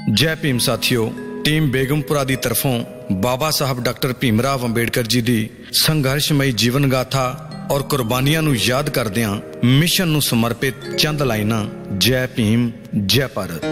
जय भीम साथियों। टीम बेगमपुरा की तरफों बाबा साहब डॉक्टर भीमराव अंबेडकर जी की संघर्षमयी जीवन गाथा और कुर्बानियां नूं याद करदियां मिशन नूं समर्पित चंद लाइनां। जय भीम जय भारत।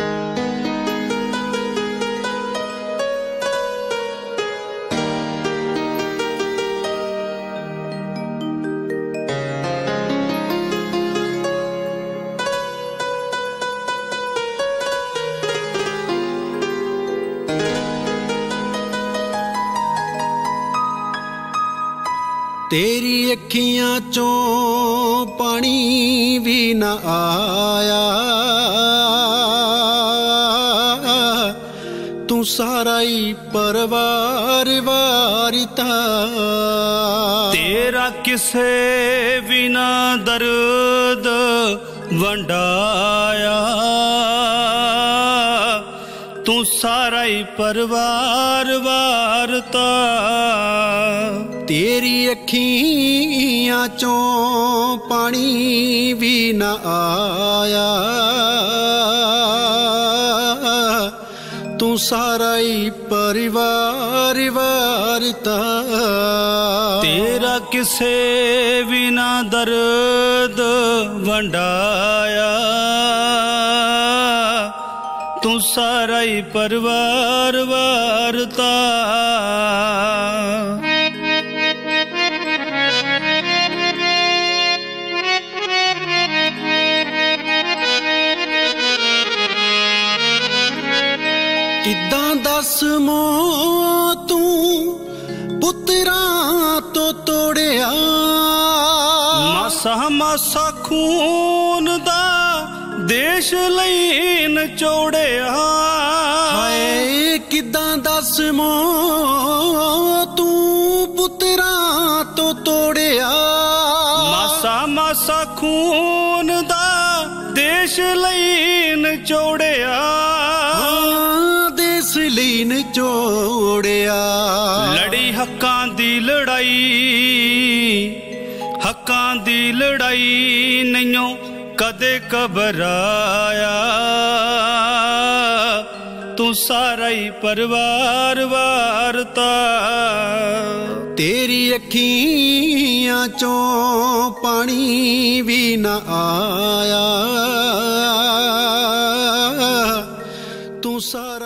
तेरी अखियां चों पानी भी न आया, तू सारा ही परिवार वारिता। तेरा किसे बिना दर्द वंडाया, तू सारा ही परिवार वारता। तेरी अखियां चों पानी भी न आया, तू सारा ही परिवार वारता। तेरा किसे बिना दर्द वंडाया, तू सारा ही परिवार वारता। किदां दस मो तू पुत्रां तो तोड़िया, मासा मासा खून दा देश लई नचोड़िया। हाय किदां दस मो तू पुत्रां तो तोड़िया, मासा मासा खून दा देश लई नचोड़िया। लीन चोड़िया लड़ी हक्कां दी लड़ाई, हक्कां दी लड़ाई नैयों कदे घबराया, तू सारा ही परिवार वारता। तेरी अखियां चों पानी भी न आया, तू सारा